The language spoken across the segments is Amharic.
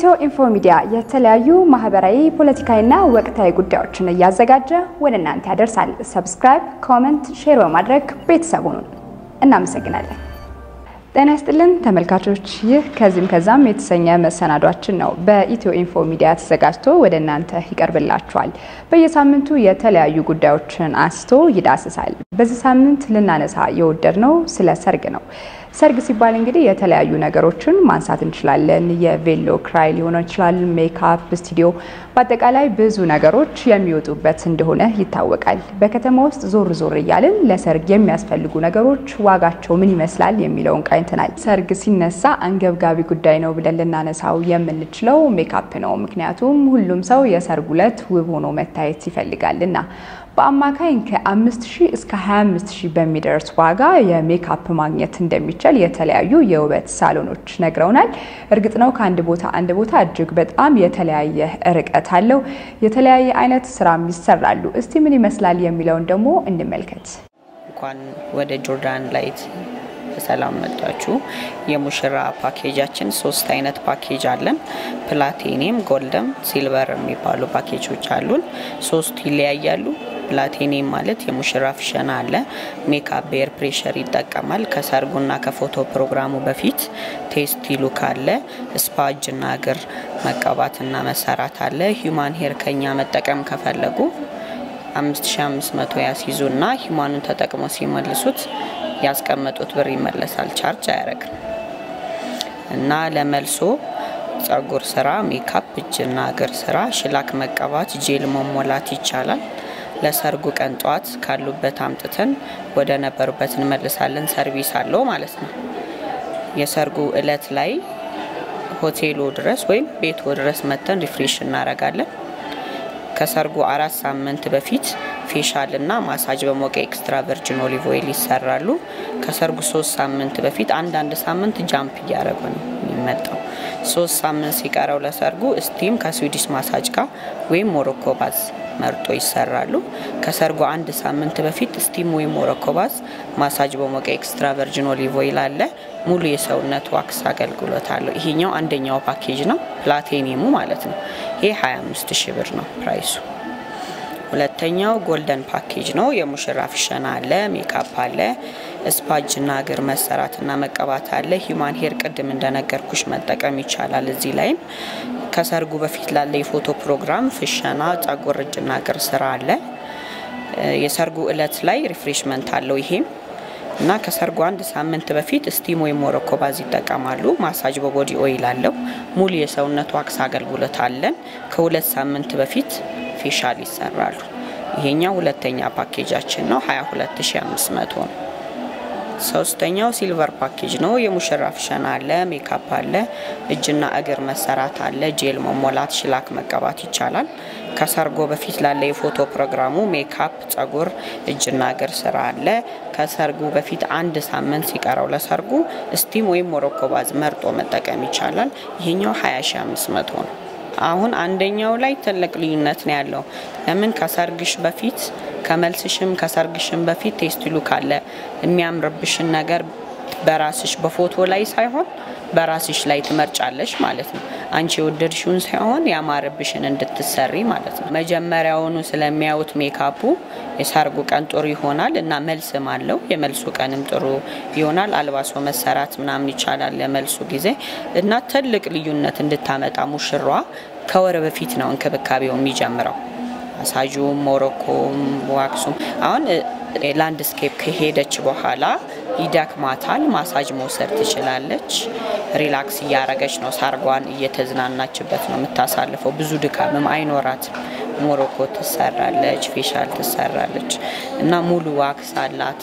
ኢትዮ ኢንፎ ሚዲያ የተለያዩ ማህበራዊ ፖለቲካዊና ወቅታዊ ጉዳዮችን ያዘጋጀ ወደ እናንተ ያደርሳል። ሰብስክራይብ፣ ኮሜንት፣ ሼር በማድረግ ቤተሰቡን እናመሰግናለን። ጤና ይስጥልን ተመልካቾች፣ ይህ ከዚህም ከዛም የተሰኘ መሰናዷችን ነው። በኢትዮ ኢንፎ ሚዲያ ተዘጋጅቶ ወደ እናንተ ይቀርብላችኋል። በየሳምንቱ የተለያዩ ጉዳዮችን አንስቶ ይዳስሳል። በዚህ ሳምንት ልናነሳ የወደድነው ስለ ሰርግ ነው። ሰርግ ሲባል እንግዲህ የተለያዩ ነገሮችን ማንሳት እንችላለን። የቬሎ ክራይ ሊሆን ይችላል፣ ሜካፕ፣ ስቱዲዮ፣ በአጠቃላይ ብዙ ነገሮች የሚወጡበት እንደሆነ ይታወቃል። በከተማ ውስጥ ዞር ዞር እያልን ለሰርግ የሚያስፈልጉ ነገሮች ዋጋቸው ምን ይመስላል የሚለውን ቃኝተናል። ሰርግ ሲነሳ አንገብጋቢ ጉዳይ ነው ብለን ልናነሳው የምንችለው ሜካፕ ነው። ምክንያቱም ሁሉም ሰው የሰርግ ዕለት ውብ ሆኖ መታየት ይፈልጋልና በአማካኝ ከ5000 እስከ 25000 በሚደርስ ዋጋ የሜካፕ ማግኘት እንደሚቻል የተለያዩ የውበት ሳሎኖች ነግረውናል። እርግጥ ነው ከአንድ ቦታ አንድ ቦታ እጅግ በጣም የተለያየ ርቀት አለው። የተለያየ አይነት ስራም ይሰራሉ። እስቲ ምን ይመስላል የሚለውን ደግሞ እንመልከት። እንኳን ወደ ጆርዳን ላይት በሰላም መጣችሁ። የሙሽራ ፓኬጃችን 3 አይነት ፓኬጅ አለን። ፕላቲኒየም፣ ጎልደን፣ ሲልቨር የሚባሉ ፓኬጆች አሉን። 3 ይለያያሉ። ፕላቲኒየም ማለት የሙሽራ ፍሸና አለ፣ ሜካፕ ኤር ፕሬሸር ይጠቀማል። ከሰርጉና ከፎቶ ፕሮግራሙ በፊት ቴስት ሉክ አለ፣ ስፓ እጅና እግር መቀባትና መሰራት አለ። ሂዩማን ሄር ከኛ መጠቀም ከፈለጉ 5500 ያስይዙና ሂዩማኑን ተጠቅመው ሲመልሱት ያስቀመጡት ብር ይመለሳል፣ ቻርጅ አያረግም። እና ለመልሶ ጸጉር ስራ፣ ሜካፕ፣ እጅና እግር ስራ፣ ሽላክ መቀባት፣ ጄል መሞላት ይቻላል። ለሰርጉ ቀን ጧት ካሉበት አምጥተን ወደ ነበሩበት እንመልሳለን። ሰርቪስ አለው ማለት ነው። የሰርጉ እለት ላይ ሆቴሉ ድረስ ወይም ቤቱ ድረስ መተን ሪፍሬሽ እናረጋለን። ከሰርጉ 4 ሳምንት በፊት ፌሻልና ማሳጅ በሞቀ ኤክስትራ ቨርጂን ኦሊቭ ኦይል ይሰራሉ። ከሰርጉ 3 ሳምንት በፊት አንድ ሳምንት ጃምፕ እያረጉ ነው የሚመጣው። 3 ሳምንት ሲቀረው ለሰርጉ ስቲም ከስዊዲሽ ማሳጅ ጋር ወይም ሞሮኮ ባዝ መርጦ ይሰራሉ። ከሰርጉ 1 ሳምንት በፊት ስቲም ወይም ሞሮኮ ባዝ ማሳጅ በሞቀ ኤክስትራ ቨርጂን ኦሊቭ ኦይል አለ። ሙሉ የሰውነት ዋክስ አገልግሎት አለው። ይሄኛው አንደኛው ፓኬጅ ነው፣ ፕላቲኒየሙ ማለት ነው። ይሄ 25000 ብር ነው ፕራይሱ። ሁለተኛው ጎልደን ፓኬጅ ነው። የሙሽራ ፍሸና አለ፣ ሜካፕ አለ፣ ስፓጅና እግር መሰራትና መቀባት አለ። ሂዩማን ሄር ቅድም እንደነገርኩሽ መጠቀም ይቻላል። እዚህ ላይም ከሰርጉ በፊት ላለ የፎቶ ፕሮግራም ፍሸና፣ ጸጉር፣ እጅና እግር ስራ አለ። የሰርጉ እለት ላይ ሪፍሬሽመንት አለው ይሄም እና ከሰርጉ 1 ሳምንት በፊት ስቲም ወይ ሞሮኮ ባዝ ይጠቀማሉ። ማሳጅ በቦዲ ኦይል አለው። ሙሉ የሰውነት ዋክስ አገልግሎት አለን። ከ2 ሳምንት በፊት ፌሻል ይሰራሉ። ይሄኛው ሁለተኛ ፓኬጃችን ነው፣ 22500 ነው። ሶስተኛው ሲልቨር ፓኬጅ ነው። የሙሽራ ፍሸና አለ፣ ሜካፕ አለ፣ እጅና እግር መሰራት አለ፣ ጄል መሞላት፣ ሽላክ መቀባት ይቻላል። ከሰርጎ በፊት ላለ የፎቶ ፕሮግራሙ ሜካፕ፣ ጸጉር፣ እጅና እግር ስራ አለ። ከሰርጉ በፊት 1 ሳምንት ሲቀረው ለሰርጉ ስቲም ወይም ሞሮኮ ባዝ መርጦ መጠቀም ይቻላል። ይሄኛው 20500 ነው። አሁን አንደኛው ላይ ትልቅ ልዩነት ነው ያለው። ለምን ከሰርግሽ በፊት ከመልስሽም ከሰርግሽም በፊት ቴስት ሉክ አለ። የሚያምርብሽን ነገር በራስሽ በፎቶ ላይ ሳይሆን በራስሽ ላይ ትመርጫለሽ ማለት ነው። አንቺ ወደድሽውን ሳይሆን ያማረብሽን እንድትሰሪ ማለት ነው። መጀመሪያውኑ ስለሚያዩት ሜካፑ የሰርጉ ቀን ጥሩ ይሆናል እና መልስም አለው። የመልሱ ቀንም ጥሩ ይሆናል። አልባሶ መሰራት ምናምን ይቻላል ለመልሱ ጊዜ እና ትልቅ ልዩነት እንድታመጣ ሙሽራዋ ከወር በፊት ነው እንክብካቤው የሚጀምረው። ማሳጁም፣ ሞሮኮም፣ ዋክሱም አሁን ላንድስኬፕ ከሄደች በኋላ ይዳክማታል። ማሳጅ መውሰድ ትችላለች። ሪላክስ እያረገች ነው፣ ሳርጓን እየተዝናናችበት ነው የምታሳልፈው። ብዙ ድካምም አይኖራት። ሞሮኮ ትሰራለች፣ ፌሻል ትሰራለች እና ሙሉ ዋክስ አላት።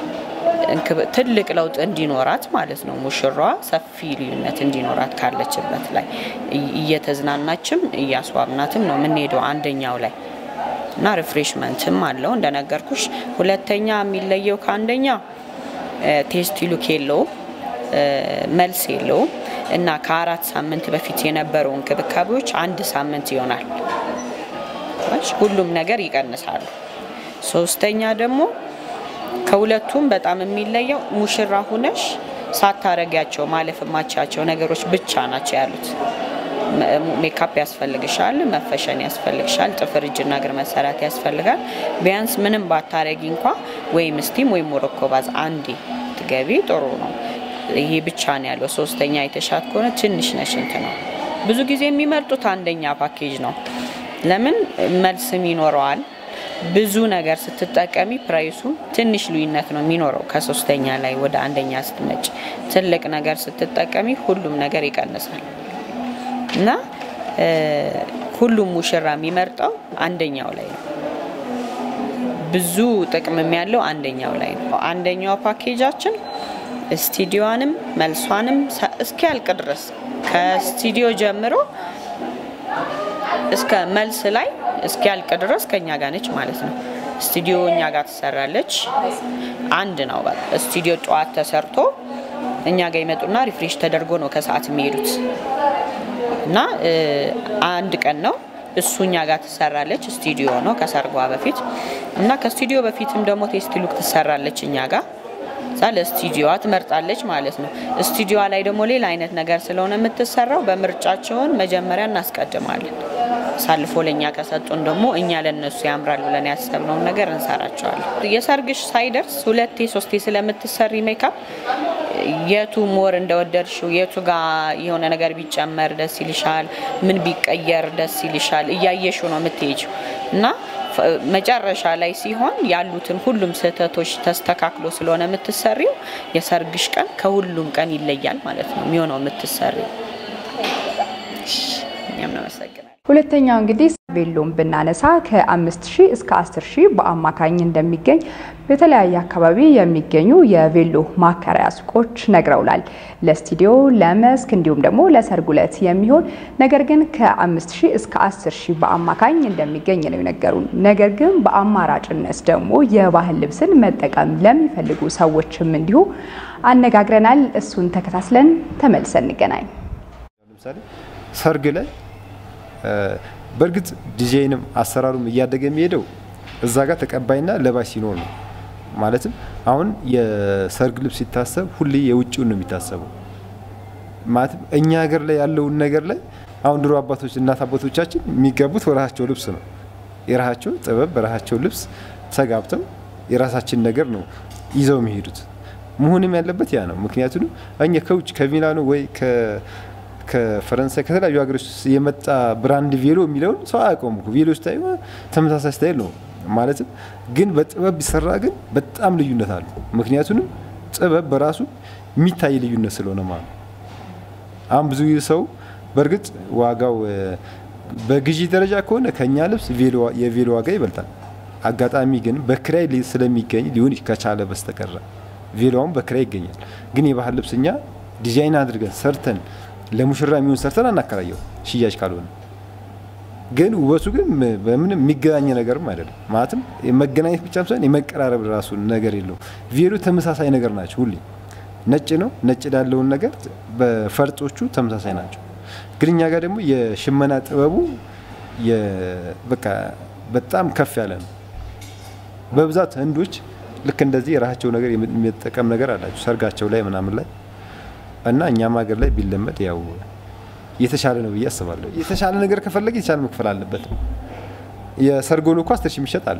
ትልቅ ለውጥ እንዲኖራት ማለት ነው። ሙሽራዋ ሰፊ ልዩነት እንዲኖራት ካለችበት ላይ እየተዝናናችም እያስዋብናትም ነው የምንሄደው አንደኛው ላይ እና ሪፍሬሽመንትም አለው እንደነገርኩሽ። ሁለተኛ የሚለየው ከአንደኛ ቴስት ሉክ የለው፣ መልስ የለው እና ከ4 ሳምንት በፊት የነበረው እንክብካቤዎች 1 ሳምንት ይሆናል። ሁሉም ነገር ይቀንሳሉ። ሶስተኛ ደግሞ ከሁለቱም በጣም የሚለየው ሙሽራ ሆነሽ ሳታረጋቸው ማለፍ ማቻቸው ነገሮች ብቻ ናቸው ያሉት። ሜካፕ ያስፈልግሻል መፈሸን ያስፈልግሻል ጥፍር እጅና እግር መሰራት ያስፈልጋል ቢያንስ ምንም ባታረጊ እንኳን ወይም ስቲም ወይ ሞሮኮ ባዝ አንዲ ትገቢ ጥሩ ነው ይሄ ብቻ ነው ያለው ሶስተኛ የተሻት ከሆነ ትንሽ ነሽ እንትና ብዙ ጊዜ የሚመርጡት አንደኛ ፓኬጅ ነው ለምን መልስም ይኖረዋል ብዙ ነገር ስትጠቀሚ ፕራይሱ ትንሽ ልዩነት ነው የሚኖረው ከሶስተኛ ላይ ወደ አንደኛ ስትመጭ ትልቅ ነገር ስትጠቀሚ ሁሉም ነገር ይቀንሳል እና ሁሉም ሙሽራ የሚመርጠው አንደኛው ላይ ነው ብዙ ጥቅም የሚያለው አንደኛው ላይ ነው አንደኛው ፓኬጃችን ስቱዲዮንም መልሷንም እስኪያልቅ ድረስ ከስቱዲዮ ጀምሮ እስከ መልስ ላይ እስኪያልቅ ድረስ ከኛ ጋር ነች ማለት ነው ስቱዲዮ እኛ ጋር ተሰራለች አንድ ነው በቃ ስቱዲዮ ጧት ተሰርቶ እኛ ጋር ይመጡና ሪፍሬሽ ተደርጎ ነው ከሰዓት የሚሄዱት እና አንድ ቀን ነው እሱኛ ጋር ተሰራለች ስቱዲዮ ነው ከሰርጓ በፊት እና ከስቱዲዮ በፊትም ደግሞ ቴስት ሉክ ተሰራለች እኛ ጋር ሳለ ስቱዲዮ አትመርጣለች ማለት ነው ስቱዲዮ ላይ ደግሞ ሌላ አይነት ነገር ስለሆነ የምትሰራው በምርጫቸውን መጀመሪያ እናስቀድማለን ሳልፎ ለኛ ከሰጡን ደግሞ እኛ ለነሱ ያምራል ብለን ያሰብነው ነገር እንሰራቸዋለን የሰርግሽ ሳይደርስ 2 3 ስለምትሰሪ ሜካፕ የቱ ሞር እንደወደድሽው የቱ ጋር የሆነ ነገር ቢጨመር ደስ ይልሻል ምን ቢቀየር ደስ ይልሻል እያየሽው ነው የምትሄጂው እና መጨረሻ ላይ ሲሆን ያሉትን ሁሉም ስህተቶች ተስተካክሎ ስለሆነ የምትሰሪው የሰርግሽ ቀን ከሁሉም ቀን ይለያል ማለት ነው የሚሆነው የምትሰሪው ሁለተኛው እንግዲህ ቬሎም ብናነሳ ከ5000 እስከ 10000 በአማካኝ እንደሚገኝ በተለያየ አካባቢ የሚገኙ የቬሎ ማከራያ ሱቆች ነግረውናል ለስቱዲዮ ለመስክ እንዲሁም ደግሞ ለሰርጉለት የሚሆን ነገር ግን ከ5000 እስከ 10000 በአማካኝ እንደሚገኝ ነው የነገሩን ነገር ግን በአማራጭነት ደግሞ የባህል ልብስን መጠቀም ለሚፈልጉ ሰዎችም እንዲሁ አነጋግረናል እሱን ተከታትለን ተመልሰን እንገናኝ ለምሳሌ ሰርግ ላይ በርግጥ ዲዛይንም አሰራሩም እያደገ የሚሄደው እዛ ጋር ተቀባይና ለባሽ ሲኖር ነው ማለትም አሁን የሰርግ ልብስ ሲታሰብ ሁሌ የውጭው ነው የሚታሰበው ማለት እኛ ሀገር ላይ ያለው ነገር ላይ አሁን ድሮ አባቶች እናት አባቶቻችን የሚገቡት ወራቸው ልብስ ነው የራሳቸው ጥበብ በራሳቸው ልብስ ተጋብተው የራሳችን ነገር ነው ይዘው የሚሄዱት መሆንም ያለበት ያ ነው ምክንያቱም እኛ ከውጭ ከሚላኖ ወይ ከፈረንሳይ ከተለያዩ ሀገሮች የመጣ ብራንድ ቬሎ የሚለውን ሰው አያውቀውም ቬሎ ስታይል ተመሳሳይ ስታይል ነው ማለትም ግን በጥበብ ቢሰራ ግን በጣም ልዩነት አለው ምክንያቱም ጥበብ በራሱ የሚታይ ልዩነት ስለሆነ ማለት አሁን ብዙ ሰው በርግጥ ዋጋው በግዢ ደረጃ ከሆነ ከኛ ልብስ የቬሎ ዋጋ ይበልጣል አጋጣሚ ግን በክራይ ስለሚገኝ ሊሆን ከቻለ በስተቀር ቬሎውን በክራይ ይገኛል ግን የባህል ልብስኛ ዲዛይን አድርገን ሰርተን ለሙሽራ የሚሆን ሰርተን አናከራየው ሽያጭ ካልሆነ ግን ውበቱ ግን በምንም የሚገናኝ ነገርም አይደለም ማለትም የመገናኘት ብቻም ሳይሆን የመቀራረብ ራሱ ነገር የለው ቬሎ ተመሳሳይ ነገር ናቸው ሁሌ ነጭ ነው ነጭ ያለውን ነገር በፈርጦቹ ተመሳሳይ ናቸው ግንኛ ጋር ደግሞ የሽመና ጥበቡ በቃ በጣም ከፍ ያለ ነው በብዛት ህንዶች ልክ እንደዚህ የራሳቸው ነገር የሚጠቀም ነገር አላቸው ሰርጋቸው ላይ ምናምን ላይ እና እኛም ሀገር ላይ ቢለመድ ያው የተሻለ ነው በያስባለሁ የተሻለ ነገር ከፈለገ የተሻለ መክፈል አለበት የሰርጎን እኮ 10000 ይሸጣል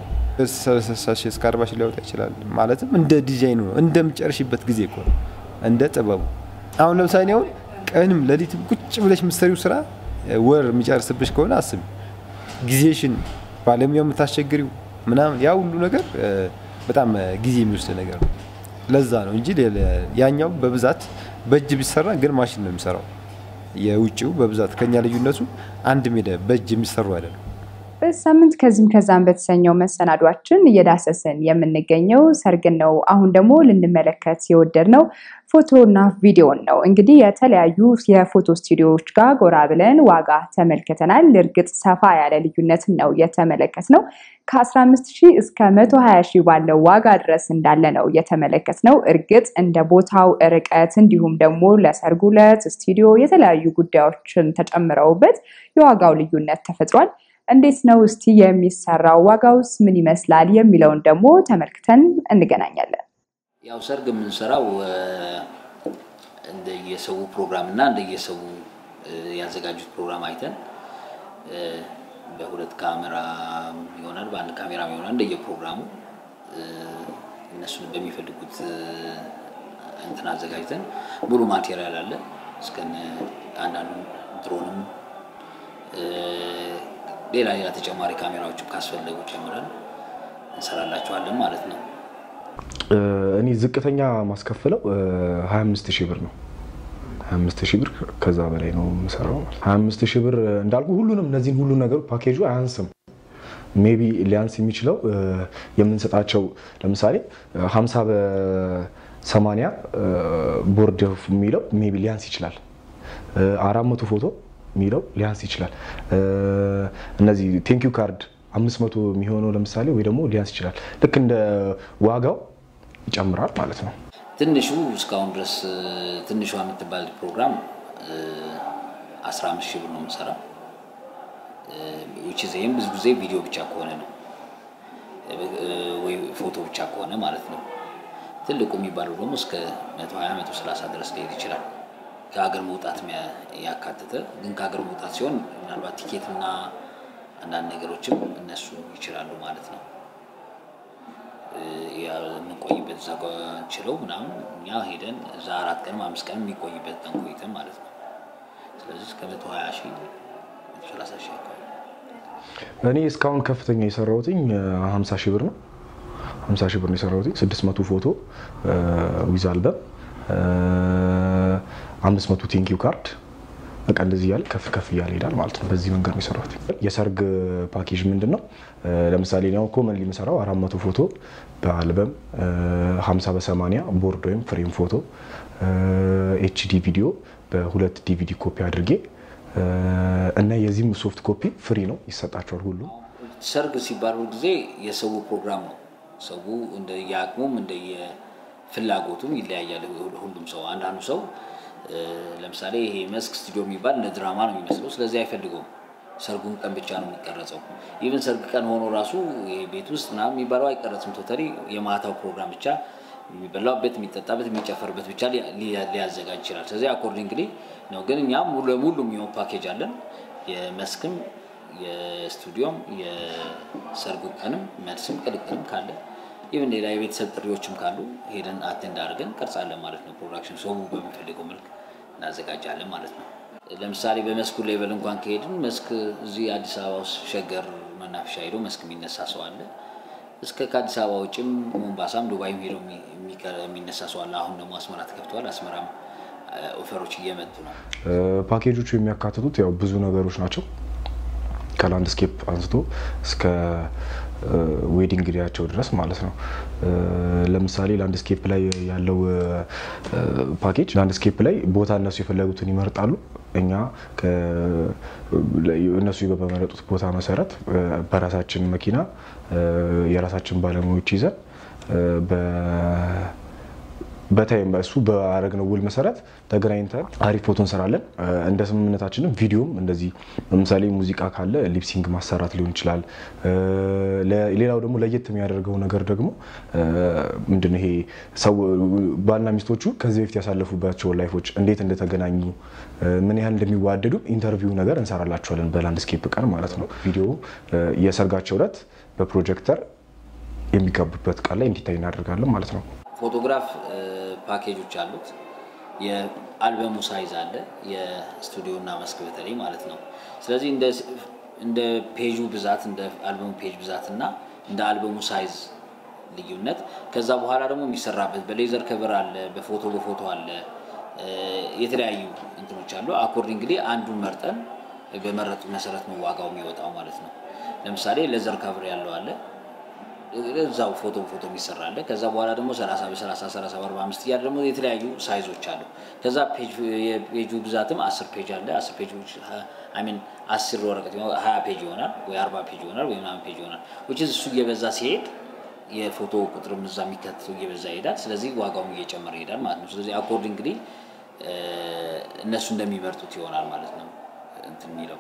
40 ሊያወጣ ይችላል ማለትም እንደ ዲዛይኑ ነው እንደምጨርሽበት ጊዜ እኮ እንደ ጥበቡ አሁን ለምሳሌ ነው ቀንም ለሊትም ቁጭ ብለሽ ምሰሪው ስራ ወር የሚጨርስብሽ ከሆነ አስቢ ጊዜሽን ባለሙያው የምታስቸግሪው ምናምን ያ ሁሉ ነገር በጣም ጊዜ የሚወስድ ነገር ነው ለዛ ነው እንጂ ያኛው በብዛት በእጅ ቢሰራ ግን ማሽን ነው የሚሰራው የውጪው በብዛት ከኛ ልዩነቱ አንድ ሜዳ በእጅ የሚሰሩ አይደለም በሳምንት ከዛም በተሰኘው መሰናዷችን እየዳሰሰን የምንገኘው ሰርግ ነው አሁን ደግሞ ልንመለከት የወደድነው ፎቶና ቪዲዮ ነው እንግዲህ የተለያዩ የፎቶ ስቱዲዮዎች ጋር ጎራ ብለን ዋጋ ተመልክተናል እርግጥ ሰፋ ያለ ልዩነት ነው የተመለከትነው ከ15000 እስከ 120000 ባለው ዋጋ ድረስ እንዳለ ነው የተመለከትነው እርግጥ እንደ ቦታው ርቀት እንዲሁም ደግሞ ለሰርጉለት ስቱዲዮ የተለያዩ ጉዳዮችን ተጨምረውበት የዋጋው ልዩነት ተፈጥሯል እንዴት ነው እስቲ የሚሰራው ዋጋውስ ምን ይመስላል የሚለውን ደግሞ ተመልክተን እንገናኛለን ያው ሰርግ ምን ሰራው እንደ የሰው ፕሮግራም እና እንደ የሰው ያዘጋጁት ፕሮግራም አይተን በሁለት ካሜራ ይሆናል በአንድ ካሜራ ይሆናል እንደየፕሮግራሙ እነሱን በሚፈልጉት እንትን አዘጋጅተን ሙሉ ማቴሪያል አለ እስከነ አንዳንዱ ድሮንም ሌላ ተጨማሪ ካሜራዎችም ካስፈለጉ ጨምረን እንሰራላቸዋለን ማለት ነው። እኔ ዝቅተኛ ማስከፈለው 25000 ብር ነው 25000 ብር ከዛ በላይ ነው የምሰራው 25000 ብር እንዳልኩ ሁሉንም እነዚህን ሁሉ ነገር ፓኬጁ አያንስም ሜቢ ሊያንስ የሚችለው የምንሰጣቸው ለምሳሌ 50 በ80 ቦርድ የሚለው ሜቢ ሊያንስ ይችላል 400 ፎቶ የሚለው ሊያንስ ይችላል እነዚህ ቴንክ ዩ ካርድ 500 የሚሆነው ለምሳሌ ወይ ደግሞ ሊያንስ ይችላል ልክ እንደ ዋጋው ይጨምራል ማለት ነው ትንሹ እስካሁን ድረስ ትንሹ የምትባል ፕሮግራም 15000 ብር ነው የምሰራው which is ብዙ ጊዜ ቪዲዮ ብቻ ከሆነ ነው ወይ ፎቶ ብቻ ከሆነ ማለት ነው ትልቁ የሚባለው ደግሞ እስከ 120 130 ድረስ ሊሄድ ይችላል ከሀገር መውጣት ያካተተ ግን ከሀገር መውጣት ሲሆን ምናልባት ቲኬትና አንዳንድ ነገሮችም እነሱ ይችላሉ ማለት ነው የምንቆይበት ዛጓንችለው ምናምን እኛ ሄደን እዛ 4 ቀን 5 ቀን የሚቆይበት ተንቆይተን ማለት ነው ስለዚህ እስከ 120000 130,000 እኔ እስካሁን ከፍተኛ የሰራሁትኝ 50000 ብር ነው 50000 ብር ነው የሰራሁትኝ 600 ፎቶ ዊዝ አልበም 500 ቴንክ ዩ ካርድ በቃ እንደዚህ ያለ ከፍ ያለ ይላል ማለት ነው በዚህ መንገድ ነው የሰራሁት የሰርግ ፓኬጅ ምንድነው ለምሳሌ ነው ኮመንሊ የምሰራው 400 ፎቶ በአልበም 50 በ80 ቦርድ ወይም ፍሬም ፎቶ ኤችዲ ቪዲዮ በሁለት ዲቪዲ ኮፒ አድርጌ እና የዚህም ሶፍት ኮፒ ፍሪ ነው ይሰጣቸዋል ሁሉ ሰርግ ሲባል ጊዜ የሰው ፕሮግራም ነው ሰው እንደ ያቅሙም እንደ የፍላጎቱም ይለያያል ሁሉም ሰው አንዳንዱ ሰው ለምሳሌ ይሄ መስክ ስቱዲዮ የሚባል እንደ ድራማ ነው የሚመስለው ስለዚህ አይፈልጉም ሰርጉን ቀን ብቻ ነው የሚቀረጸው ኢቭን ሰርግ ቀን ሆኖ ራሱ ቤት ውስጥ ምናምን የሚባለው አይቀረጽም ቶታሊ የማታው ፕሮግራም ብቻ የሚበላበት የሚጠጣበት የሚጨፈርበት ብቻ ሊያዘጋጅ ይችላል ስለዚህ አኮርዲንግሊ ነው ግን እኛም ሙሉ ለሙሉ የሚሆን ፓኬጅ አለን የመስክም የስቱዲዮም የሰርጉ ቀንም መልስም ቅልቅልም ካለ ኢቭን ሌላ የቤተሰብ ጥሪዎችም ካሉ ሄደን አቴንድ አድርገን ቀርጻለን ማለት ነው ፕሮዳክሽን ሰው በሚፈልገው መልክ እናዘጋጃለን ማለት ነው ለምሳሌ በመስኩ ሌቨል እንኳን ከሄድን መስክ እዚህ አዲስ አበባ ውስጥ ሸገር መናፈሻ ሄዶ መስክ የሚነሳ ሰው አለ እስከ ከአዲስ አበባ ውጭም ሞምባሳም ዱባይም ሄዶ የሚነሳ ሰው አለ አሁን ደግሞ አስመራ ተከፍቷል አስመራም ኦፈሮች እየመጡ ነው ፓኬጆቹ የሚያካትቱት ያው ብዙ ነገሮች ናቸው ከላንድስኬፕ አንስቶ እስከ ዌዲንግ ዲያቸው ድረስ ማለት ነው ለምሳሌ ላንድስኬፕ ላይ ያለው ፓኬጅ ላንድስኬፕ ላይ ቦታ እነሱ የፈለጉትን ይመርጣሉ እኛ እነሱ በመረጡት ቦታ መሰረት በራሳችን መኪና የራሳችን ባለሙያዎች ይዘን በታይም እሱ በአረግነው ውል መሰረት ተገናኝተን አሪፍ ፎቶ እንሰራለን እንደ ስምምነታችንም ቪዲዮም እንደዚህ ለምሳሌ ሙዚቃ ካለ ሊፕሲንግ ማሰራት ሊሆን ይችላል ሌላው ደግሞ ለየት የሚያደርገው ነገር ደግሞ ምንድነው ይሄ ሰው ባልና ሚስቶቹ ከዚህ በፊት ያሳለፉባቸው ላይፎች እንዴት እንደተገናኙ ምን ያህል እንደሚዋደዱ ኢንተርቪው ነገር እንሰራላቸዋለን በላንድስኬፕ ቀን ማለት ነው ቪዲዮ የሰርጋቸው ዕለት በፕሮጀክተር የሚጋቡበት ቃል ላይ እንዲታይ እናደርጋለን ማለት ነው ፎቶግራፍ ፓኬጆች አሉት የአልበሙ ሳይዝ አለ የስቱዲዮና መስክ በተለይ ማለት ነው ስለዚህ እንደ ፔጁ ብዛት እንደ አልበሙ ፔጅ ብዛትና እንደ አልበሙ ሳይዝ ልዩነት ከዛ በኋላ ደግሞ የሚሰራበት በሌዘር ከቨር አለ በፎቶ አለ የተለያዩ እንትኖች አሉ አኮርዲንግሊ አንዱን መርጠን በመረጡ መሰረት ነው ዋጋው የሚወጣው ማለት ነው ለምሳሌ ሌዘር ከቨር ያለው አለ እዛው ፎቶ የሚሰራለ ከዛ በኋላ ደግሞ 30 በ30 30 በ45 ያለ ደግሞ የተለያዩ ሳይዞች አሉ ከዛ ፔጁ ብዛትም 10 ፔጅ አለ 10 ፔጆች አይ ሚን 10 ወረቀት 20 ፔጅ ይሆናል ወይ 40 ፔጅ ይሆናል ወይ 20 ፔጅ ይሆናል which is እሱ እየበዛ ሲሄድ የፎቶ ቁጥርም እዛ የሚከተለው እየበዛ ይሄዳል ስለዚህ ዋጋውም እየጨመረ ይሄዳል ማለት ነው ስለዚህ አኮርዲንግሊ እነሱ እንደሚመርጡት ይሆናል ማለት ነው እንትን የሚለው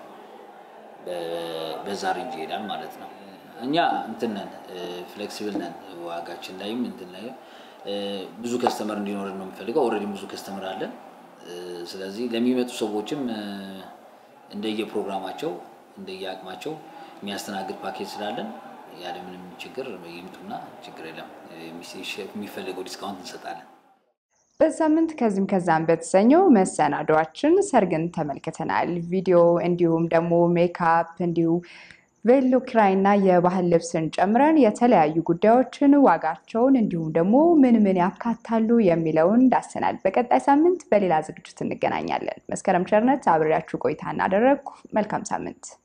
በዛ ሬንጅ ይሄዳል ማለት ነው እኛ እንትን ነን ፍሌክሲብል ነን ዋጋችን ላይም እንትን ላይ ብዙ ከስተመር እንዲኖር ነው የምፈልገው ኦሬዲ ብዙ ከስተመር አለን ስለዚህ ለሚመጡ ሰዎችም እንደየፕሮግራማቸው እንደየአቅማቸው የሚያስተናግድ ፓኬጅ ስላለን ያለ ምንም ችግር ይምጡና ችግር የለም የሚፈልገው ዲስካውንት እንሰጣለን። በሳምንት ከዛም በተሰኘው መሰናዶአችን ሰርግን ተመልክተናል። ቪዲዮ እንዲሁም ደግሞ ሜካፕ እንዲሁ ቬሎ ክራይና የባህል ልብስን ጨምረን የተለያዩ ጉዳዮችን ዋጋቸውን እንዲሁም ደግሞ ምን ያካታሉ የሚለውን ዳሰናል። በቀጣይ ሳምንት በሌላ ዝግጅት እንገናኛለን። መስከረም ቸርነት አብሬያችሁ ቆይታ እናደረግኩ። መልካም ሳምንት።